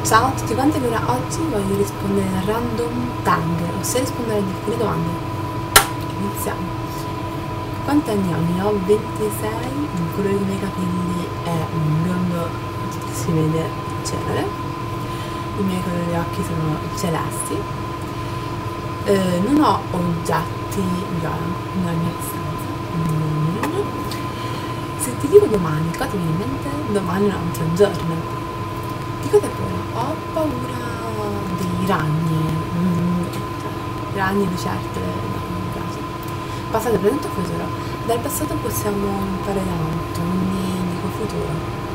Ciao a tutti quanti, allora oggi voglio rispondere a random tag, ossia rispondere ad alcune domande. Iniziamo. Quanti anni ho? Ne ho 26, il colore dei miei capelli è un biondo, si vede cenere, i miei colori degli occhi sono celesti, non ho oggetti viola nella mia stanza. Se ti dico domani, cosa ti viene in mente? Domani è un altro giorno. Di cosa paura? Ho paura dei ragni, ragni, lucertole, no, non mi piace. Passato, presente o futuro? Dal passato possiamo imparare tanto, quindi dico futuro.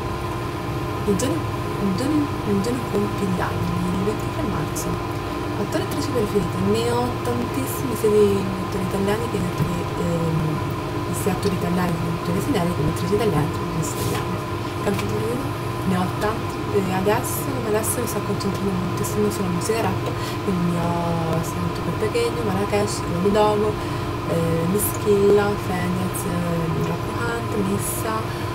Il giorno compi gli anni, il 23 marzo. Attori e attrici preferite? Ne ho tantissimi, sia di attori italiani che di attori italiani che di attori italiani, come attrici italiane che di attrici italiane. Cantatori? Ne ho tanti. Adesso mi sto concentrando moltissimo sulla musica rap, quindi ho sentito Peppe Gheggio, Marrakesh, Lodogo, Mischilla, Fedez, Rocco Hunt, Missa,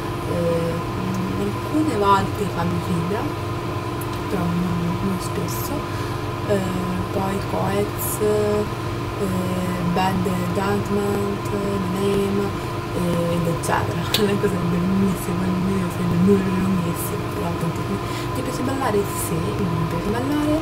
alcune volte Fabio Fibra, però non spesso, poi Coez, Bad Judgment, The Name, ed eccetera. Le cose bellissime, il video sarebbe lunghissimo, però tantissimo. Ti piace ballare? Sì, mi piace ballare.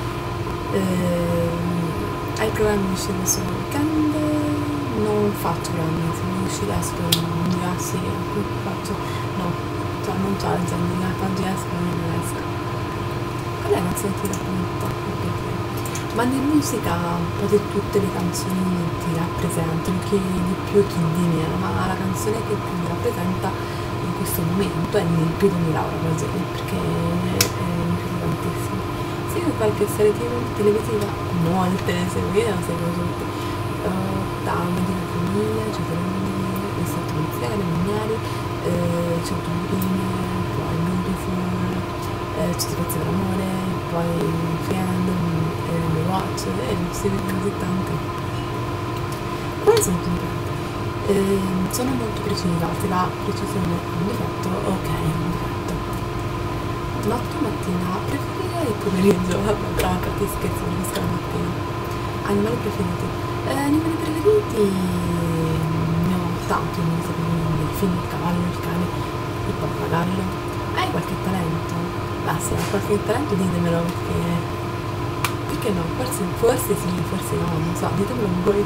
Hai programmi di uscire sul weekend? Non faccio programmi, se non uscire esco un giorno, sì, faccio, no, cioè non c'ho l'agenda, oggi esco e non esco. Qual è la canzone che ti racconta? Ma in musica quasi tutte le canzoni ti rappresentano, chi di più chi di meno, ma la canzone che più mi rappresenta in questo momento è Il più di Laura Pausini, perché mi piace tantissimo. Seguo qualche serie televisiva, molte ne seguo, seguo tutte. Tama di famiglia, c'è il Stato Polizia, le Minieri, c'è Turine, poi Beautiful, c'è Spazio per amore, poi Friend, The Watch, e ne seguo così tante. Quali sono tutte? Sono molto precisa, se la precisione è un difetto, ok, è un difetto. Notte o mattina? Preferirei il pomeriggio, vabbè, però a parte scherzi, non riesco la mattina. Animali preferiti? Animali preferiti ne ho tanti, animali preferiti, il delfino, il cavallo, il cane, il pappagallo. Hai qualche talento? Beh, se hai qualche talento ditemelo, perché no? Forse sì, forse no, non so, ditemelo voi.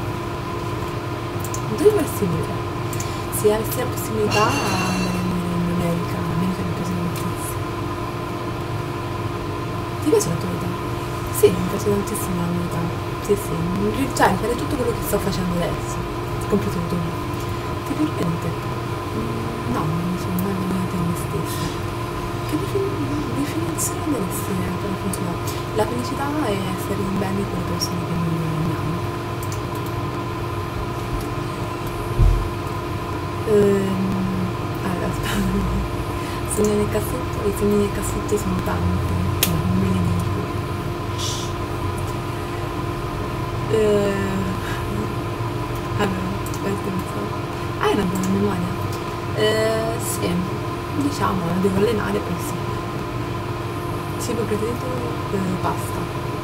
Dove vorresti vivere? Se avessi la possibilità andare a vivere in America mi piace tantissimo. Ti piace la tua vita? Sì, mi piace tantissimo la mia vita. Sì, cioè fare tutto quello che sto facendo adesso, compreso tutto. Ti permette? No, non mi sono mai venuta in me stessa. Che definizione daresti per la felicità? La felicità è essere in bene con le persone che mi amiamo. Allora, aspetta. Sogni nel cassetto, i sogni nel cassetto sono tanti, non me ne dico. Allora, aspetta, non so. Hai una buona memoria? Sì, diciamo, la devo allenare, però sì. Cibo preferito? Pasta.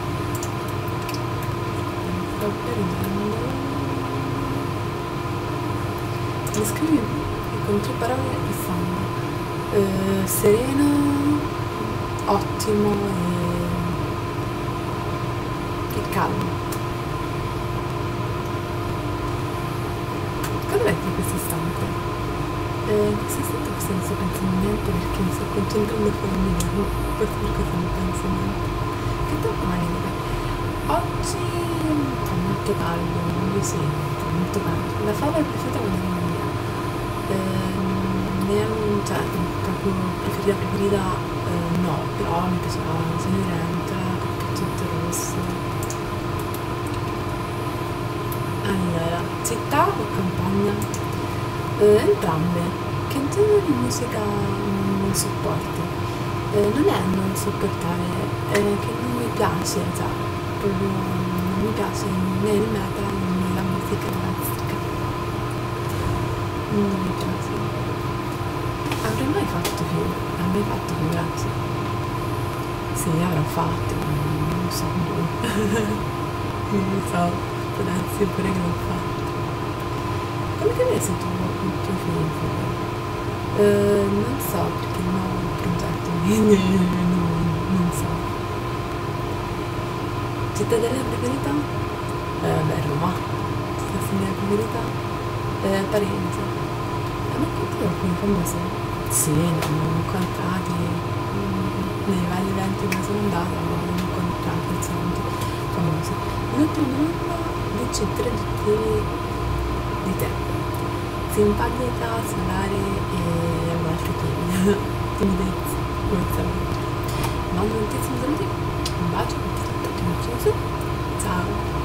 Sto perdendo. Descrivi con 3 parole il sonno. Sereno, ottimo e calmo. Cosa metti in questo istante? In questo istante forse non sto pensando niente perché mi sto concentrando fuori il video, forse per questo non penso niente. Che tempo maledetta. Oggi fa molto caldo, non lo sento, molto caldo. La favola preferita quando è mia. Cioè, proprio preferita no, però mi piace la Cenerentola, Cappuccetto Rosso. Allora, città o campagna? Entrambe. Che genere di musica non sopporti? Non è non sopportare, è che non mi piace, cioè, proprio non mi piace né il metal né la musica classica. Non mi piace. Avrei mai fatto più, grazie. Sì, avrà fatto, non so, non lo so, può darsi pure che l'ho fatto. Come che ne sei tu il tuo film? Non so, perché non ho un progetto, quindi non so. Cittadella preferita? Beh, Roma. Cittadella preferita? Parigi. A me tutti alcuni famosi? Sì, ne hanno incontrati nei vari eventi dove sono andata, hanno incontrati, insomma, tutti famosi. L'ultima domanda, dici tre aggettivi di te. Simpatica, solare e altri tipi. Timidezza, come sempre. Mando tantissimi saluti, un bacio, ti ho ucciso. Ciao!